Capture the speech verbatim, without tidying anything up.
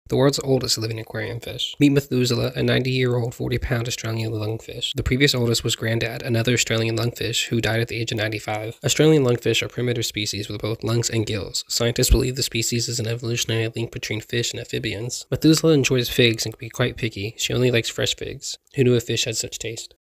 The world's oldest living aquarium fish. Meet Methuselah, a ninety-year-old, forty pound Australian lungfish. The previous oldest was Granddad, another Australian lungfish who died at the age of ninety-five. Australian lungfish are primitive species with both lungs and gills. Scientists believe the species is an evolutionary link between fish and amphibians. Methuselah enjoys figs and can be quite picky. She only likes fresh figs. Who knew a fish had such taste?